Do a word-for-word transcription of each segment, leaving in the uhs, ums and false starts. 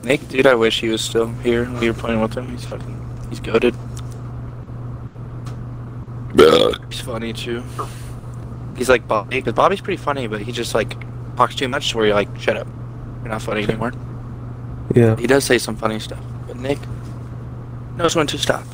Nick, dude, I wish he was still here when you were playing with him. He's fucking, he's goated. He's funny too. He's like Bobby, because Bobby's pretty funny, but he just like talks too much where you're like, shut up. You're not funny anymore. Yeah. He does say some funny stuff, but Nick knows when to stop.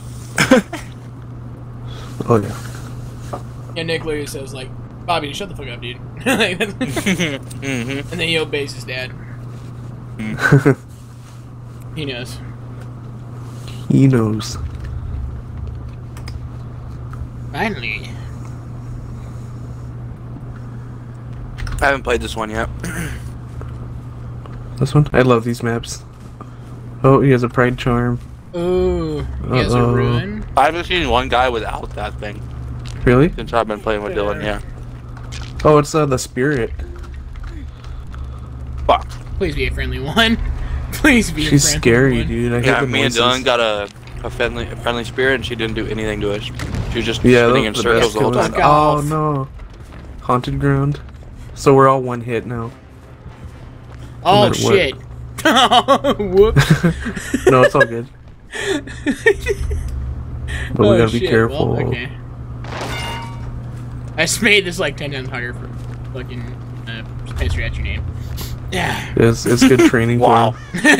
Oh yeah. Yeah, Nick literally says like, Bobby, shut the fuck up, dude. mm-hmm. And then he obeys his dad. Mm. He knows. He knows. Finally. I haven't played this one yet. This one? I love these maps. Oh, he has a pride charm. Ooh, he has a Uh-oh. ruin. I haven't seen one guy without that thing Really? since I've been playing with Dylan, yeah. Oh, it's uh, the spirit. Fuck. Please be a friendly one. Please be She's a friendly scary, one. dude. I hate Yeah, the me and noises. Dylan got a, a friendly a friendly spirit, and she didn't do anything to us. She was just Yeah, spinning those in are the circles best the whole killers. time. Fuck Oh off. no. Haunted ground. So we're all one hit now. Oh matter what. shit. Whoops. No, it's all good. But we Oh, gotta be shit. careful. Well, okay. I just made this like ten times harder for fucking uh, Spencer at your name. Yeah. It's, it's good training Wow. for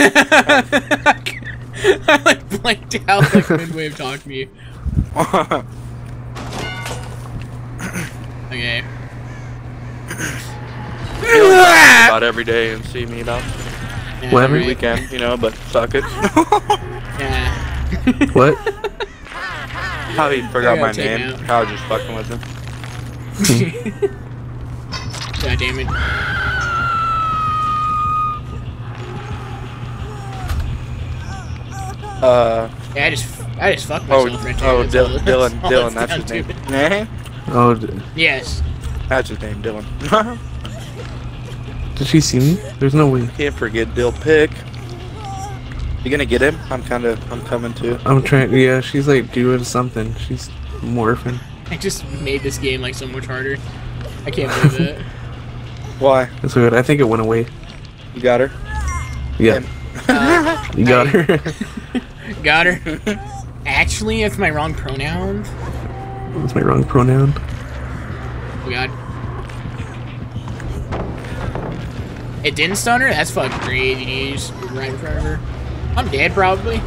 I like blanked out like midway of talking to you. Okay. You know, talk about every day and see me about Yeah, What? every right. weekend, you know, but suck it. Yeah. him. What? How he forgot I my gotta take name. it out. I was just fucking with him. God damn it. Uh, Yeah, I just I just fucked oh, myself right there. oh, That's Dylan, all- Dylan, all Dylan, it's that's down his to. name. Nah, Oh, d- Yes. that's his name, Dylan. did she see me? There's no way. Can't forget Dill Pick. You gonna get him? I'm kind of, I'm coming too. I'm trying. Yeah, she's like doing something. She's morphing. I just made this game like so much harder. I can't believe it. Why? That's weird. I think it went away. You got her? Yeah, Uh, you got I- her. Got her. Actually, that's my wrong pronoun. That's my wrong pronoun. Oh god. It didn't stun her? That's fucking crazy, dude. Just right in front of her. I'm dead, probably.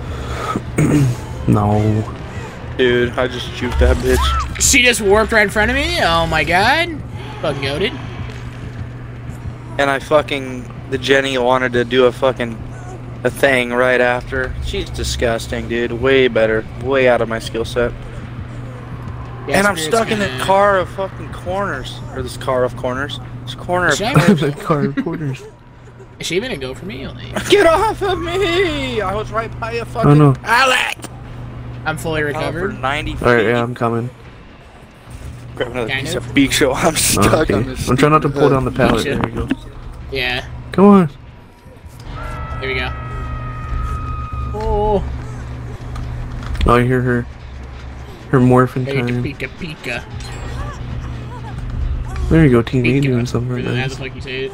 No. Dude, I just juked that bitch. She just warped right in front of me? Oh my god. Fucking goated. And I fucking, the Jenny wanted to do a fucking, a thing right after. She's disgusting, dude. Way better. Way out of my skill set. Yeah, And I'm Spirit's stuck in gonna- that car of fucking corners. Or this car of corners. This corner of Should I- corners. The car quarters. Is she even gonna go for me? Like, Get off of me! I was right by a fucking Oh, no. Alec! I'm fully Cover recovered. ninety feet. Alright, yeah, I'm coming. Grab another Kind piece of. of beak show. I'm Oh, stuck okay. on this. I'm trying not to stupid pull down the hood. pallet. Shit. There you go. Yeah. Come on. There we go. Oh. Oh, I hear her. Her morphin' Ready to time. pika pika. There you go, teammate, Pika. doing something right How the nice. fuck you say it?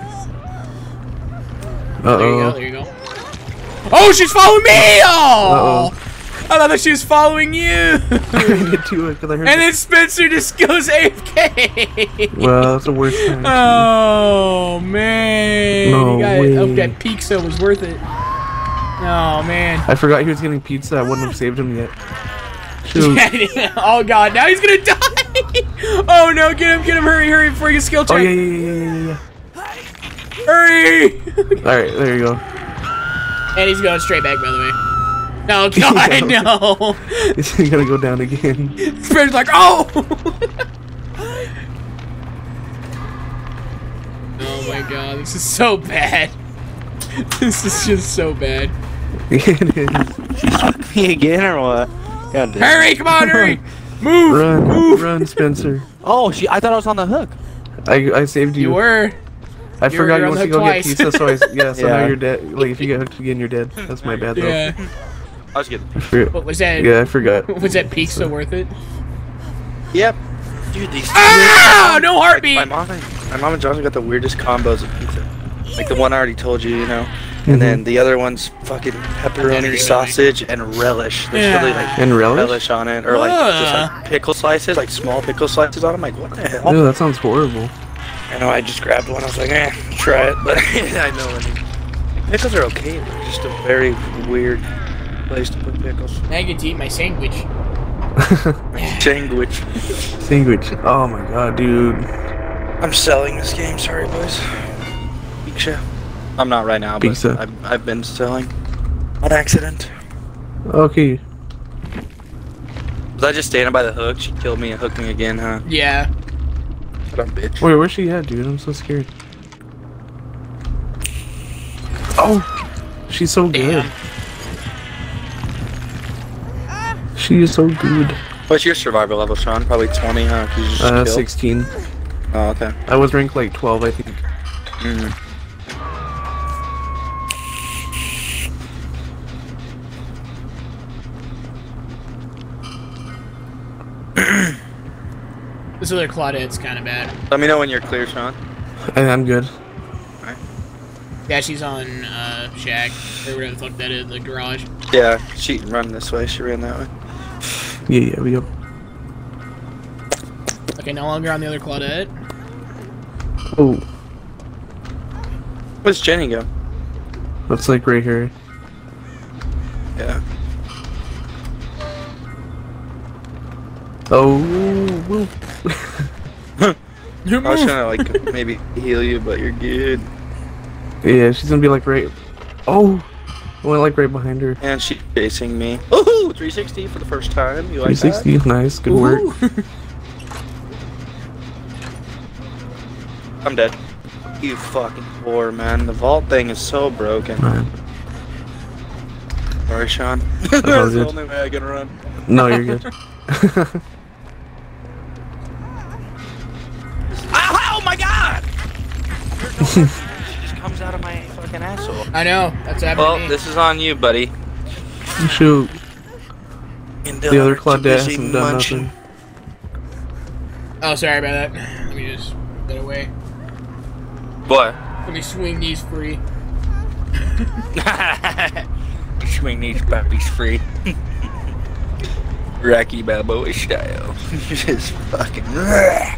Uh There you go, oh. there you go. Oh, she's following me! Oh! Uh-oh. I thought that she was following you! I did too, because I heard. And then Spencer just goes A F K! Well, that's the worst time. too. Oh, man. No you got, way. oh, that pizza was worth it. Oh, man. I forgot he was getting pizza. I wouldn't have saved him yet. Shoot. Oh, God. Now he's gonna die! Oh, no. Get him, get him. Hurry, hurry before he gets skill check. Oh, yeah, yeah, yeah, yeah, Hurry! yeah. Alright, there you go. And he's going straight back, by the way. No, God, no. He's gonna go down again. Spencer's like, oh! Oh, my God. This is so bad. This is just so bad. It is. Me again or what? God damn. Hurry, come on, hurry! Move! Run, Move! run, Spencer. Oh, she. I thought I was on the hook. I, I saved you. You were. I you forgot were you on went to the go hook get pizza, so I, yeah, so now Yeah. you're dead. Like, if you get hooked again, you're dead. That's my bad, though. Yeah. I was getting. I forgot. What was that? Yeah, I forgot. Was that peak so worth it? Yep. Dude, these. Ah! No heartbeat! My mom, and, my mom and Johnson got the weirdest combos of pizza. Like the one I already told you, you know. And then the other one's fucking pepperoni, sausage, and relish. There's Yeah. really like And relish? relish on it, or like just like pickle slices, like small pickle slices on them. Like what the hell? Ew, that sounds horrible. I know. I just grabbed one. I was like, eh, try it. But I know. I mean, pickles are okay. They're just a very weird place to put pickles. Now I get to eat my sandwich. Sandwich. Sandwich. Oh my god, dude. I'm selling this game. Sorry, boys. Pizza. I'm not right now, but Pizza. I've, I've been selling on accident. Okay. Was I just standing by the hook? She killed me and hooked me again, huh? Yeah. Shut up, bitch. Wait, where's she at, dude? I'm so scared. Oh! She's so good. Damn. She is so good. What's your survival level, Sean? Probably twenty, huh? 'Cause you just Uh, killed? sixteen. Oh, okay. I was ranked like twelve, I think. Mm. This other Claudette's kind of bad. Let me know when you're clear, Sean. And I'm good. Yeah, she's on uh, Shack, or whatever the fuck that is, the garage. Yeah, she run this way. She ran that way. Yeah, yeah, we go. Okay, no longer on the other Claudette. Oh, Where's Jenny go? that's like right here. Yeah. Oh, woo. I was trying to like maybe heal you, but you're good. Yeah, she's gonna be like right. Oh, I went like right behind her. And she's chasing me. Ooh, three sixty for the first time. You like three sixty, nice, good work. I'm dead. You fucking whore, man. The vault thing is so broken. Man. Sorry, Sean. all That's the good. only way I can run. No, you're good. Oh, oh my god! She just comes out of my fucking asshole. I know, that's happening Well, to me. this is on you, buddy. Shoot, And the other Dylan are too Claudette busy hasn't done munching. nothing. Oh, sorry about that. Let me just get away. What? Let me swing these free. Swing these puppies free. Rocky Balboa style. Just fucking. I,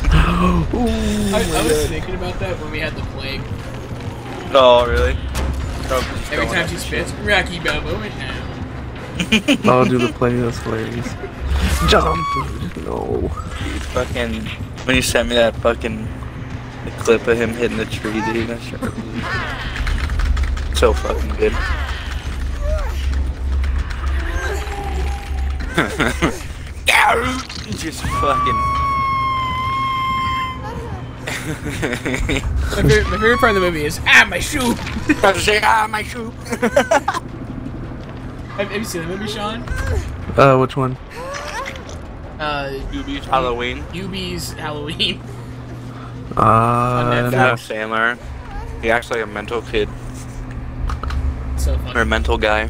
I was thinking about that when we had the plague. Oh, really? Oh, just Every going time up she and spits, shit. Rocky Balboa now. I'll do the play, that's hilarious. Jump! No. Dude, fucking. When you sent me that fucking the clip of him hitting the tree, dude, that's so fucking good. Just fucking. My favorite, my favorite part of the movie is, ah, my shoe! I was saying, ah, my shoe. have, have you seen the movie, Sean? Uh, which one? Uh, Yubi's Halloween. Yubi's Halloween. Uh, Netflix. Adam Sandler. He acts like a mental kid So or a funny. mental guy.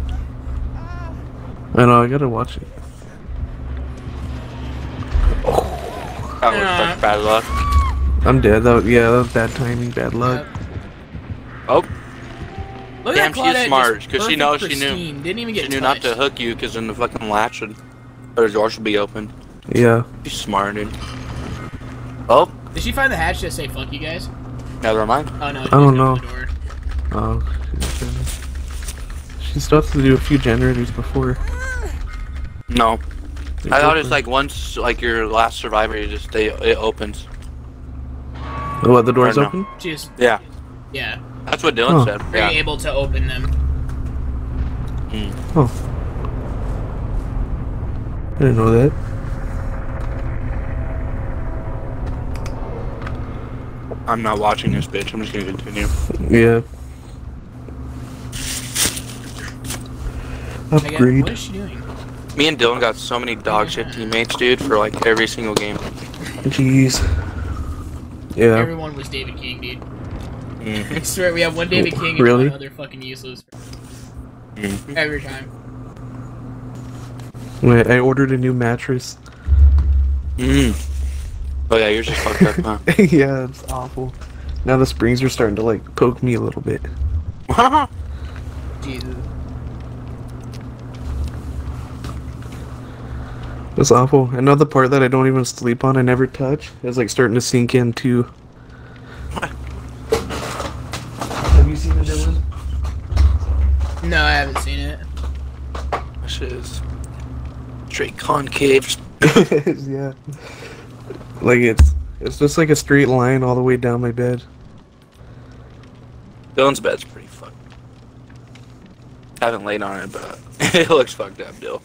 I know, I gotta watch it. That was Yeah. such bad luck. I'm dead. That was, yeah, that was bad timing, bad luck. Oh, Look Damn, at she's Claudette, smart, just 'cause she perfect, knows she knew. pristine, Didn't even get she knew not touched. to hook you because then the fucking latch would, or the door should be open. Yeah. She's smart, dude. Oh, Did she find the hatch to say fuck you guys? never mind. Oh no, I don't know. The door. Oh, she's, uh, she still has to do a few generators before. No, they I thought open. it's like once, like your last survivor, you just they it opens. Oh, what, the door's or no. open? She just, Yeah, yeah, that's what Dylan Huh. said. very Yeah. able to open them. Mm. Oh. I didn't know that. I'm not watching this bitch. I'm just gonna continue. Yeah. Again, Upgrade. what is she doing? Me and Dylan got so many dog shit teammates, dude, for like every single game. Jeez. Yeah. Everyone was David King, dude. Mm-hmm. I swear we have one David Oh, King and really? one other fucking useless. Mm-hmm. Every time. Wait, I ordered a new mattress. Mm. Oh yeah, yours is fucked up, huh? Yeah, it's awful. Now the springs are starting to like poke me a little bit. Jesus. That's awful. Another part that I don't even sleep on, I never touch, is like starting to sink in too. Have you seen it, Dylan? No, I haven't seen it. That shit is straight concave. Yeah. Like it's it's just like a straight line all the way down my bed. Dylan's bed's pretty fucked. Haven't laid on it, but it looks fucked up, Dill.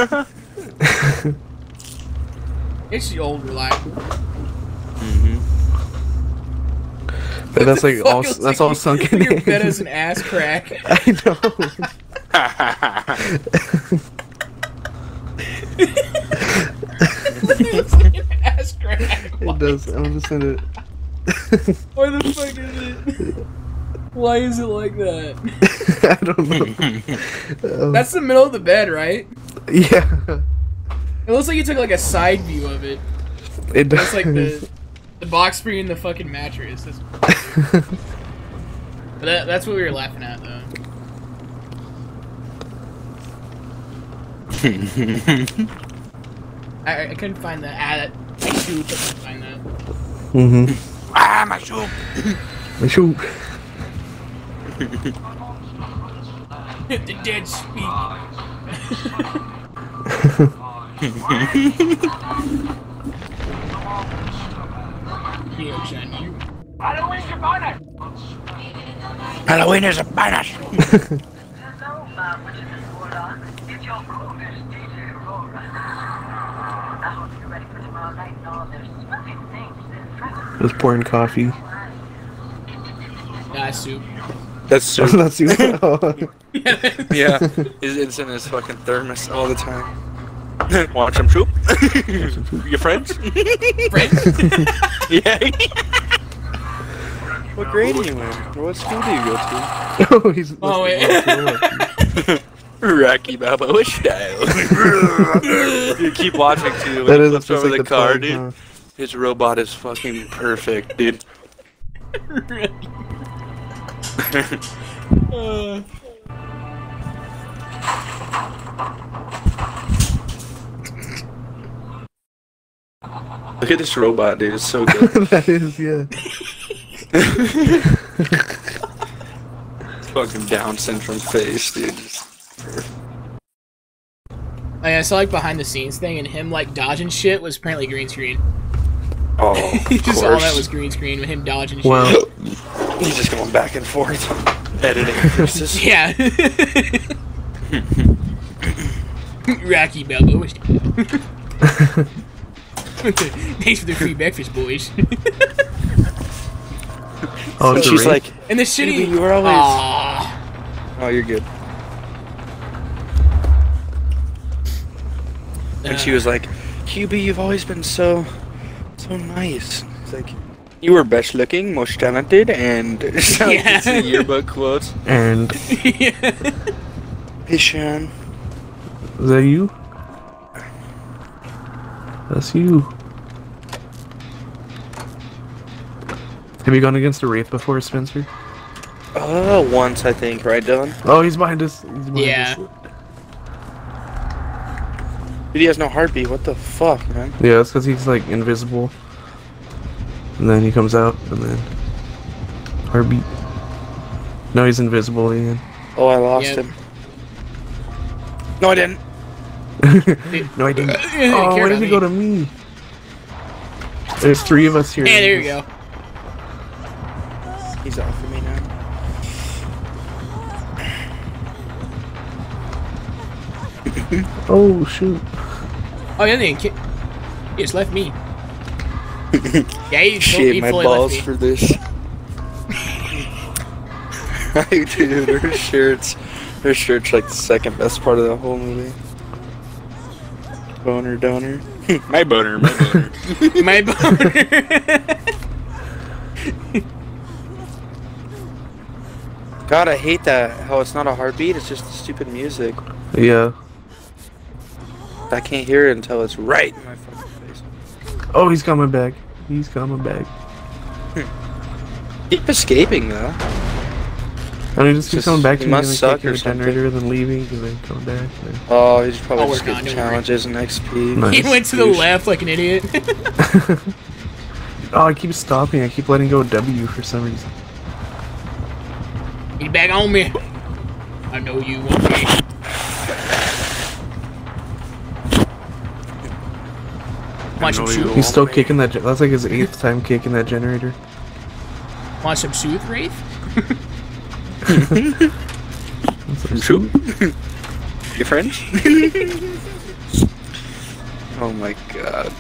It's the old reliable. Mm-hmm. But that's like all Fuck, that's like all sunken Your in. bed is an ass crack. I know. It's like an ass crack. It does. I'm just gonna. Why the fuck is it? Why is it like that? I don't know. Um, That's the middle of the bed, right? yeah. It looks like you took like a side view of it. It does. It's like the the box spring and the fucking mattress. That's, but that, that's what we were laughing at, though. I, I couldn't find that. Ah, that I shoot. I couldn't find that. Mm-hmm. Ah, my shoe. My shoe. The dead speak. Yo, John, you. Halloween is a banner. Just pouring coffee. Nah, soup. That's so. That's you. Oh. Yeah, it's, it's in his fucking thermos all the time. Want some soup? Your friends? Friends? Yeah. What grade are you in? Or what school do you go to? Oh, he's. Oh, wait. Rocky Balboa style. You keep watching too. When That he is flips just over like the, the car, plug, dude. huh? His robot is fucking perfect, dude. uh, Look at this robot, dude. It's so good. That is, yeah. Fucking Down syndrome face, dude. I, I saw like behind the scenes thing, and him like dodging shit was apparently green screen. Oh, of Just all that course. was green screen with him dodging Wow. shit. He's just going back and forth, editing pieces. Yeah. Rocky Balboa. Thanks for the free breakfast, boys. Oh, And it's a she's race? like, And the shitty. Baby, you were always- Aww. oh, you're good. And she was like, Q B, you've always been so, so nice. It's like, you were best looking, most talented, and it's like Yeah. it's a yearbook quotes. And Yeah. Hey, Sean. is that you? That's you. Have you gone against a wraith before, Spencer? Uh, once I think, right, Dylan? Oh, he's behind us. He's behind Yeah. us. Dude, he has no heartbeat. What the fuck, man? Yeah, that's because he's like invisible. And then he comes out, and then heartbeat. No, he's invisible again. Oh, I lost Yep. him. No, I didn't. No, I didn't. Care Oh, why about did he me. go to me? There's three of us here. Hey, there you go. He's off of me now. Oh, shoot. Oh, yeah, they ki- he just left me. Yeah, he, Shit, he my fully balls left for this. Dude, her shirts, her shirt's like the second best part of the whole movie. Boner donor. my boner, my boner. me. My boner. God, I hate that. How it's not a heartbeat, it's just the stupid music. Yeah. I can't hear it until it's right in my fucking face. Oh, he's coming back. He's coming back. Keep escaping, though. And he just keeps Just- coming back to he me and must then suck kicking or the something. generator, and then leaving, and then coming back. And then... Oh, he's probably Oh, we're just getting gone, don't worry. challenges and X P. Nice. He went to the Douche. left like an idiot. Oh, I keep stopping. I keep letting go of W for some reason. Get back on me. I know you want me. Want some know soup? you- He's still kicking that. Ge- that's like his eighth time kicking that generator. Want some soup, Wraith? Shoot. Your friends? Oh my god.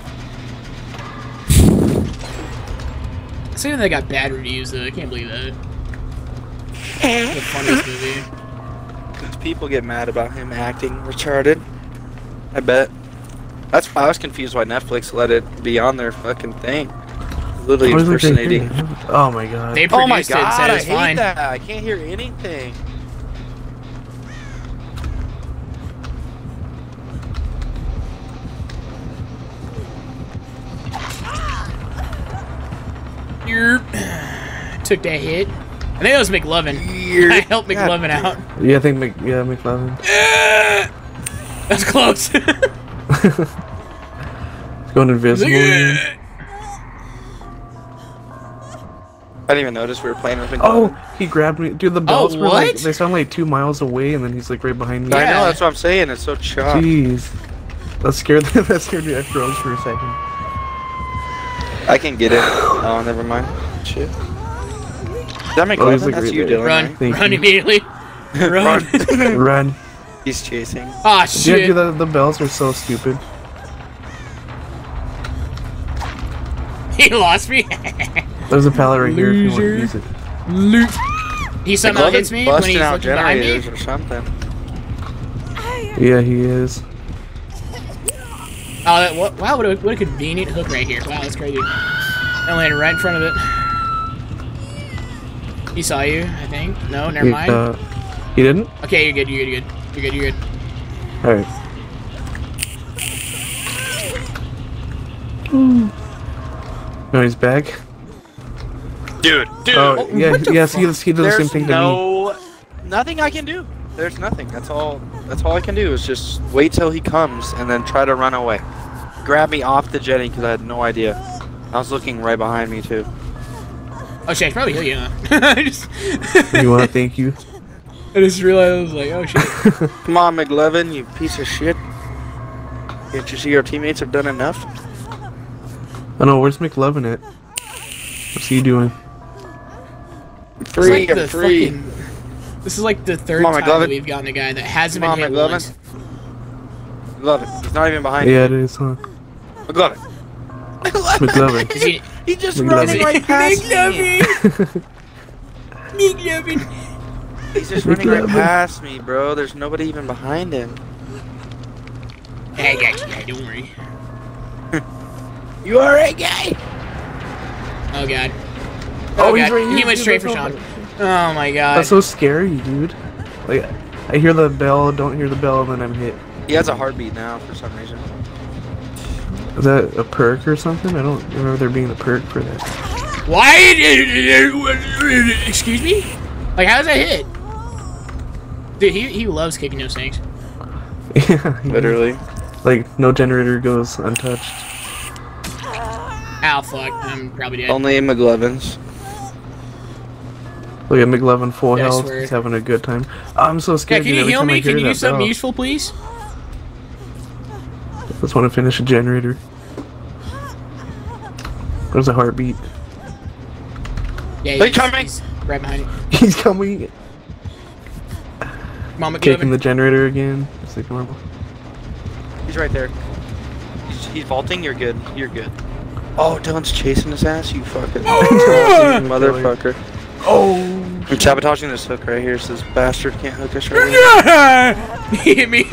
Saying they got bad reviews though. I can't believe that. The funniest movie. Because people get mad about him acting retarded. I bet. That's why I was confused why Netflix let it be on their fucking thing. Literally What is it they impersonating. do? Oh my god. They Oh my produced it and god, said I it's hate fine. that. I can't hear anything. Yerp. Took that hit. I think it was McLovin. I helped God McLovin damn. out. Yeah, I think Mc, yeah, McLovin. That's close. He's going invisible. again. I didn't even notice we were playing with him. Oh, he grabbed me. Dude, the bells were like, what? they sound like two miles away, and then he's like right behind me. I Yeah. know, that's what I'm saying. It's so chopped. Jeez. That scared, that scared me. I froze for a second. I can get it. Oh, never mind. Shit. Did that make Oh, he's, Levin? like, That's right you, there. Dylan, Run. right? Thank Run you. immediately. Run. Run. He's chasing. Ah, Yeah, shit. dude, the, the bells are so stupid. He lost me. There's a pallet right here if you want to Loser. use it. Loot. He somehow McLovin's hits me when busting he's out looking behind me. generators or something. Yeah, he is. Oh, that, what, wow, what a, what a convenient hook right here. Wow, that's crazy. I landed right in front of it. He saw you, I think. No, never He, mind. uh, he didn't? Okay, you're good, you're good, you're good. You're good, you're good. Alright. No, he's back. Dude, dude. Oh, yeah, what the yes, he fuck? does, he does the same There's thing to me. no, nothing I can do. There's nothing. That's all. That's all I can do is just wait till he comes and then try to run away. Grab me off the jetty because I had no idea. I was looking right behind me too. Oh shit, I should probably heal you, huh? I just, You want to thank you? I just realized I was like, oh shit. Come on, McLevin, you piece of shit. Can't you see our teammates have done enough? Oh no, where's McLovin at? What's he doing? Free, It's like I'm the free. fucking- This is like the third Come on, time that McLovin. we've gotten a guy that hasn't Come been on, hit McLovin. once. McLevin, he's not even behind Yeah, it is, huh? you. McLevin. McLovin. Is he? He just McLovin. running right past me. McLovin! McLovin! He's just running right McLovin. past me, bro. There's nobody even behind him. I got you, guy, don't worry. You alright, guy? Oh god. Oh, Oh, he's god. right here, He went dude, straight for that's Sean. all- Oh my god. That's so scary, dude. Like, I hear the bell, don't hear the bell, and then I'm hit. He has a heartbeat now for some reason. Is that a perk or something? I don't remember there being a perk for that. Why? Excuse me? Like, how's that hit? Dude, he, he loves kicking those things. Yeah, he- Literally. Like, no generator goes untouched. Ow, fuck. I'm probably dead. Only McLevin's. Look at McLovin full Yeah, I health. swear. He's having a good time. I'm so Yeah, scared. can dude, you every heal time I me? hear Can you do that something bell. useful, please? Just want to finish a generator. There's a heartbeat. Yeah, They he's, coming! he's right behind you. He's coming. Come on, Kicking McLovin. the generator again. It's like normal. He's right there. He's, he's vaulting. You're good. You're good. Oh, Dylan's chasing his ass. You fucking motherfucker. Oh. I'm sabotaging this hook right here, so this bastard can't hook us right here. He hit me.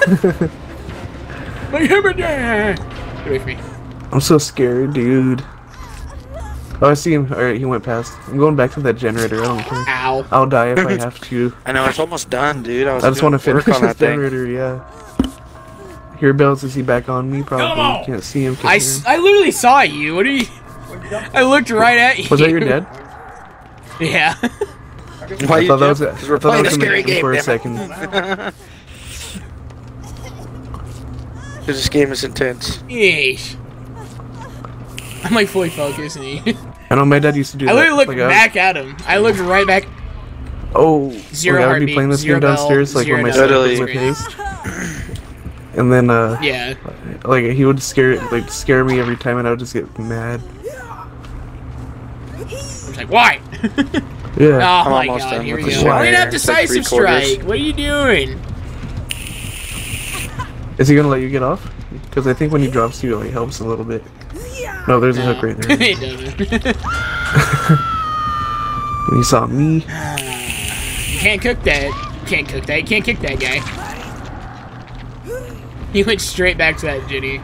Like, hit me. Get away from me. I'm so scared, dude. Oh, I see him. Alright, he went past. I'm going back to that generator. I don't care. Ow. I'll die if I have to. I know, it's almost done, dude. I was I just want to doing finish work on this that thing. generator, yeah. Hear bells, is he back on me? Probably. Come on. Can't see him. can't I, hear s- him. I literally saw you. What are you? I looked right at you. Was that your dad? Yeah. Why I you thought that was, jump? I 'Cause we're thought that playing a was gonna scary be game for a damn second. it. Cause this game is intense. Yeesh. I'm like fully focused and he... I know my dad used to do I that. literally looked like, I was- back at him. I looked right back. Oh, Zero like, I would be heartbeat, playing this zero game downstairs, bell, like when my zero son nothing. was with his. And then, uh, Yeah. like he would scare, like scare me every time, and I would just get mad. I'm just like, why? Yeah. Oh I'm my almost god, done here we with go. the Why do you shot. have It's like decisive three quarters. strike? What are you doing? Is he gonna let you get off? Because I think when he drops you, it like, helps a little bit. No, there's a hook right there. It doesn't. When you saw me, You can't cook that. You can't cook that. You can't kick that guy. He went straight back to that Jenny.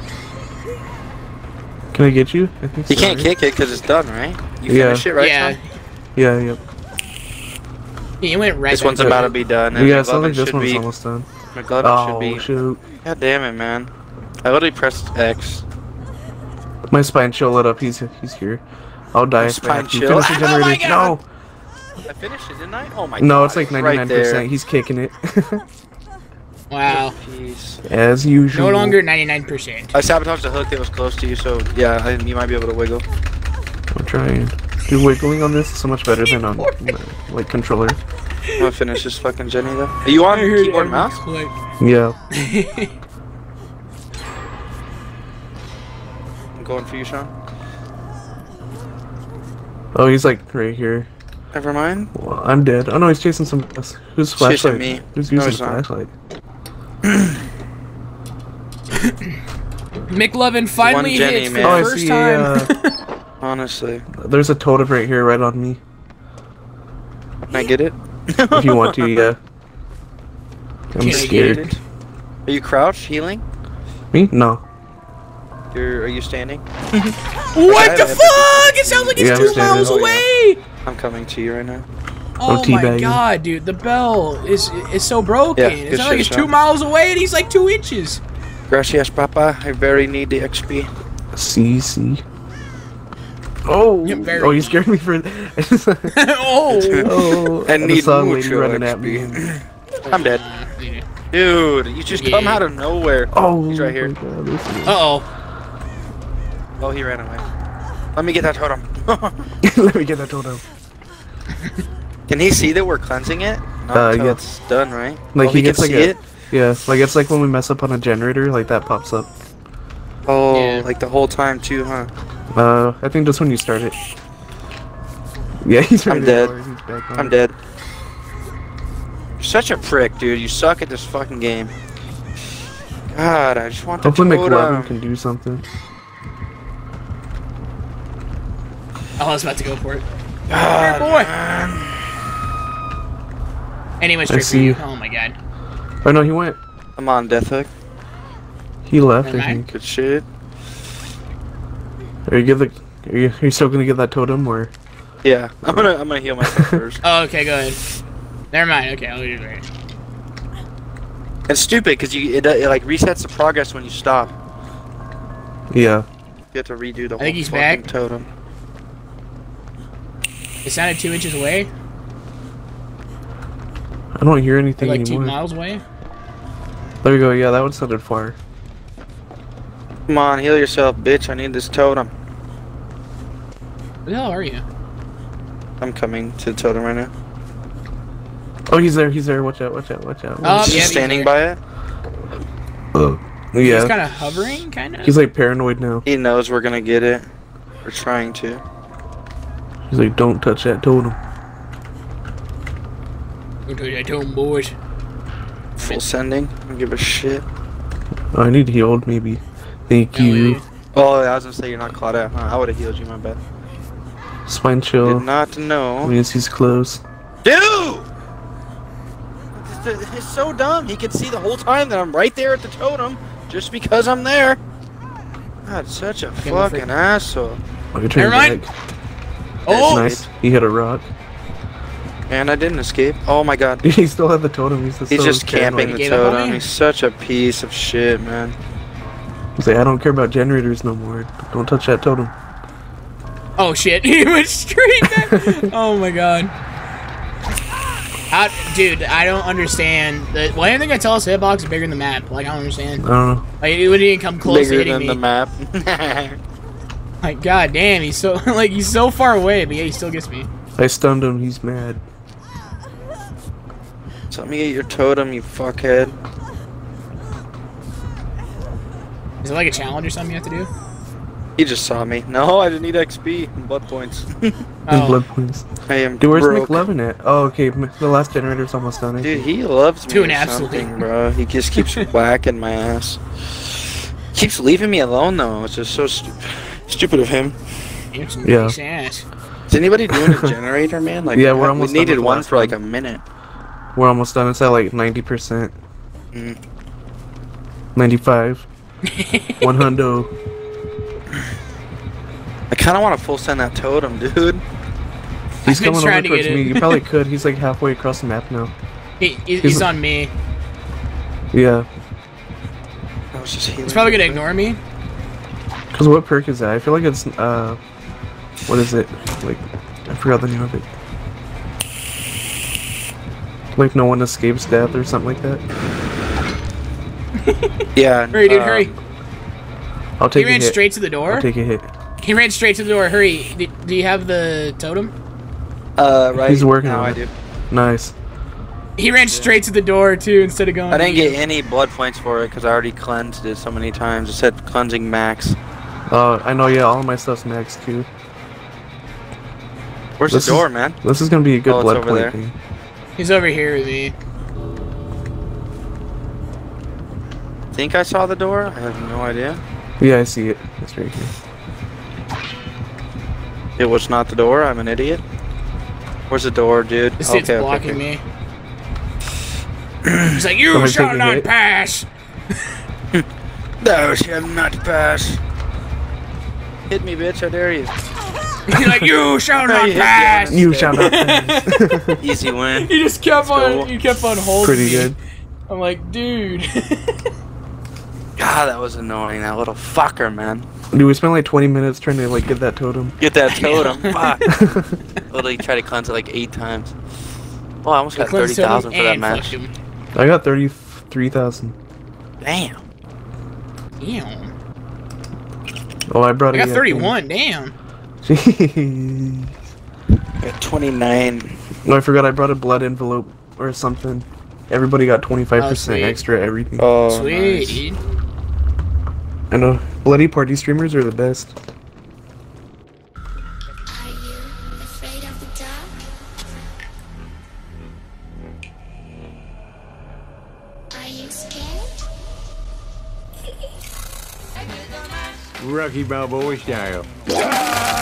can I get you? I think You so, can't right? kick it because it's done, right? You Yeah. finish it, right? Yeah. Sean? Yeah, yep. He went right This back one's to about it. to be done. And Yeah, it sounds McLovin like this should one's be. almost done. McLovin should Oh, be. shoot. God damn it, man. I literally pressed X. My spine chill lit up. He's he's here. I'll die. if I Spine have to. chill? Finish the Oh my generator. God. No! I finished it, didn't I? Oh my god. No, it's like right ninety-nine percent. there. He's kicking it. Wow. Jeez. As usual. No longer ninety-nine percent. I sabotaged the hook that was close to you, so yeah, I, you might be able to wiggle. I'm trying. Dude, wiggling on this is so much better than on like controller. I'm gonna finish this fucking Jenny though. Are you on keyboard and mouse? Click. Yeah. I'm going for you, Sean. Oh, he's like right here. Never mind. Well, I'm dead. Oh no, he's chasing some. Who's Chasing flashlight? me. Who's No, using he's not. flashlight? McLovin finally Jenny, hits for man. the Oh, I first see. time. Uh, Honestly. there's a totem right here, right on me. Can I get it? If you want to, yeah. I'm Can I scared. get it? Are you crouched, healing? Me? No. You're, are you standing? What I the have fuck? It sounds like Yeah, it's I'm two standing. miles Oh, yeah. away. I'm coming to you right now. Oh my teabagging. god, dude, the bell is is so broken. Yeah, it's good not like shit, it's Sean. two miles away and he's like two inches. Gracias, Papa. I very need the X P. C C. Oh, Yeah, very oh, you scared me for. Oh. oh, And I need just saw a lady mucho running X at P. me. I'm dead. Dude, you just come Yeah. out of nowhere. Oh, He's right here. my God, this is- Uh oh. Oh, he ran away. Let me get that totem. Let me get that totem. Can he see that we're cleansing it? Not Uh, until yeah. it's done, right? Like oh, he he gets can like see a it? yeah, like it's like when we mess up on a generator, like that pops up. Oh, Yeah. like the whole time too, huh? Uh, I think just when you start it. Yeah, he's right I'm there. dead. He's back on I'm it. dead. You're such a prick, dude. You suck at this fucking game. God, I just want the Hopefully totem. McLovin can do something. Oh, I was about to go for it. God, boy. man. And he went I straight for see you. you. Oh my god. Oh no, he went. I'm on death hook. He left. Never I mind. think. Good shit. Are you give the? Are you, are you still gonna get that totem or? Yeah, I'm gonna I'm gonna heal myself first. Oh, okay, go ahead. Never mind. Okay, I'll do it right. It's stupid because you it, it like resets the progress when you stop. Yeah. You have to redo the whole think he's fucking back. totem. It sounded two inches away. I don't hear Or anything like two anymore. miles away. There we go. Yeah, that one sounded far. Come on, heal yourself, bitch. I need this totem. Where the hell are you? I'm coming to the totem right now. Oh, he's there. He's there. Watch out. Watch out. Watch out. Oh, He's yeah, just he's standing there. by it. Oh. He's Yeah. kind of hovering, kind of. He's like paranoid now. He knows we're gonna get it. We're trying to. He's like, don't touch that totem. Go to that home, boys. Full sending. I don't give a shit. Oh, I need healed, maybe. Thank Hell you. yeah. Oh, I was gonna say you're not Claudette. Huh? I would have healed you, my bad. Spine Did chill. not know. Means he's close. Dude! It's, it's so dumb. He can see the whole time that I'm right there at the totem just because I'm there. God, such a Okay, my fucking asshole. Oh, you're turning Never mind. back. Oh! Nice. He hit a rock. And I didn't escape. Oh my god. He still had the totem. He's, just He's so just camping paranoid. the Gave up on totem. me? He's such a piece of shit, man. He's like, I don't care about generators no more. Don't touch that totem. Oh shit! He went straight back. Oh my god. How, dude, I don't understand. The, why didn't they tell us hitbox is bigger than the map? Like, I don't understand. I don't know. Like, it wouldn't even come close Bigger to hitting than me. the map. Like, god damn, he's so like he's so far away, but yeah, he still gets me. I stunned him. He's mad. So let me get your totem, you fuckhead. Is it like a challenge or something you have to do? He just saw me. No, I didn't need X P and blood points. His Oh, blood points. I am Dude, where's broke. McLovin at? Oh, okay. m- The last generator's almost done. I Dude, think. he loves me Doing or absolutely. something, bro. He just keeps whacking my ass. Keeps leaving me alone, though. It's just so stu stupid of him. you're some Yeah. nice ass. Is anybody doing a generator, man? Like, Yeah, we're we almost done needed with the one last for like one. a minute. We're almost done. It's at like ninety percent. Mm. ninety-five. one hundo. I kind of want to full send that totem, dude. He's I've been coming trying over to towards get me. it. You probably could. He's like halfway across the map now. He, he, he's, He's- on me. Yeah. I was just healing. He's probably gonna real quick. ignore me. Cause what perk is that? I feel like it's uh, what is it? Like, I forgot the name of it. Like no one escapes death or something like that. Yeah. Hurry, dude, uh, hurry. I'll He take a ran hit. straight to the door. I'll take a hit. He ran straight to the door. Hurry. Do, do you have the totem? Uh, right. He's working now on I it. do. Nice. He ran straight to the door too instead of going. I didn't to you. get any blood points for it because I already cleansed it so many times. It said cleansing max. Uh, I know. Yeah, all of my stuff's maxed too. Where's This the is- door, man? This is gonna be a good Oh, it's blood over point there. thing. He's over here with me. Think I saw the door? I have no idea. Yeah, I see it. It's right here. It was not the door. I'm an idiot. Where's the door, dude? This dude's okay, blocking okay, okay. me. He's like, you Somebody shall take a not hit. pass. Thou shalt not pass. Hit me, bitch! I dare you. He's like, you shall No, not you hit me. pass. You shall not pass. Easy win. He just kept Let's go. on. He kept on holding Pretty me. good. I'm like, dude. God, that was annoying. That little fucker, man. Dude, we spent like twenty minutes trying to like get that totem. Get that totem. Fuck. Literally tried to cleanse it like eight times. Oh, I almost got thirty thousand for that match. I got thirty-three thousand. Damn. Damn. Oh, I brought I it. got thirty-one. Damn. Jeez. I got twenty-nine. No, I forgot I brought a blood envelope or something. Everybody got twenty-five Oh, percent sweet. extra everything. Oh, Sweet. nice. I know. Bloody party streamers are the best. Are you afraid of the dark? Are you scared? Rocky Balboa style.